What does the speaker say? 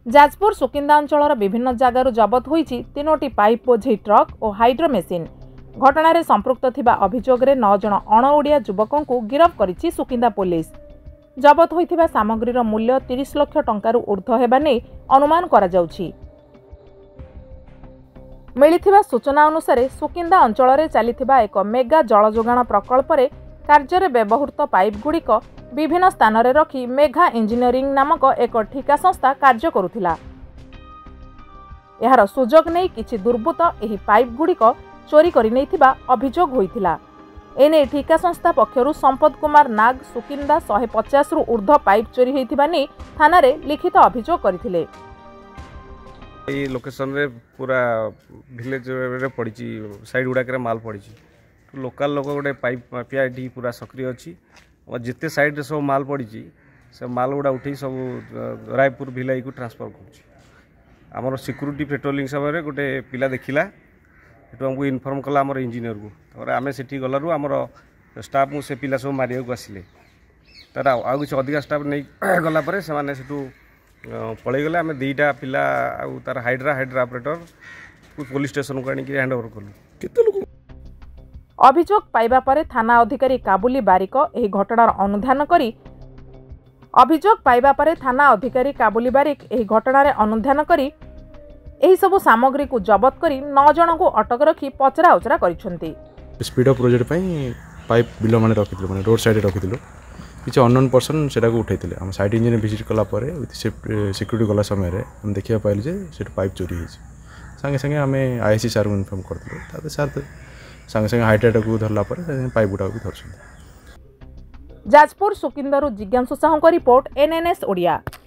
जाजपुर सुकिंदा अंचल विभिन्न जगार जबत होईछि 3टी पाइप बोझई ट्रक और हाइड्रो मेसिन। घटना संपृक्त थिबा अभियोग में 9 जन अणओडिया युवकों को गिरफ्त करिछि सुकिंदा पुलिस। जबत होइथिबा सामग्रीर मूल्य 30 लाख टंकारु ऊर्ध्व हेबा नै अनुमान करा जाउछि। मिलिथिबा सूचना अनुसार सुकिंदा अंचल में चलिथिबा एक मेगा जल जोगाण प्रकल्प रे कार्य व्यवहृत पाइप गुड़िक विभिन्न स्थान रे रखी मेघा इंजीनियरिंग नामक एक ठिका संस्था कार्य करुथिला। यार सुजोग नहीं किछि दुर्बृत्त एही पाइप गुड़िक चोरी करि नैथिबा अभियोग होइथिला। एने ठिका संस्था पक्षरु संपद कुमार नाग सुकिंदा 150 रु ऊर्ध्व पाइप चोरी होइथिबा नै थाना रे लिखित अभियोग करथिले। ये लोकेशन रे पूरा विलेज रे पड़ी साइड गुड़ाक माल पड़ी तो लोकल लोक गोटे पाइप माफिया ये पूरा सक्रिय अच्छी और जिते साइड सब माल पड़ी से माल गुड़ा उठे सब रायपुर भिलाई को ट्रांसफर कर सिक्यूरीटी पेट्रोलिंग समय गोटे पिला देखला आमको इनफॉर्म कला आम इंजीनियर को आम से गलु आम स्टाफ से पिला सब मारिया को आसिले तार आउ कि अधिका स्टाफ नहीं गलापर से पलैगले आम 2टा पिला तार हाइड्रा ऑपरेटर पुलिस स्टेशन को आनिक हैंड ओवर कलु। अभियोग पाइबा परे थाना अधिकारी काबुली बारिक एही घटनार अनुधान करी एही सबु सामग्री को जबत करी 9 जन को अटक रखी पचरा उचरा करिसेंती। स्पीड ऑफ प्रोजेक्ट पई पाइप बिलो माने रखिथिलु माने रोड साइड रखिथिलु किछि अननोन पर्सन सेटा को उठैथिले हम साइट इंजीनियर विजिट कला परे विथ सिक्यूरिटी गला समय रे हम देखिया पाइल जे सेट पाइप चोरी हिछि संगे संगे हमें आईसी सर को इन्फॉर्म करथिलु ताते सर संगे संगे हाइड्रेट को धरला पर पाइप गुड़ा भी धरछन। जाजपुर सुकिंदरु जिज्ञासु साहू को रिपोर्ट NNS ओडिया।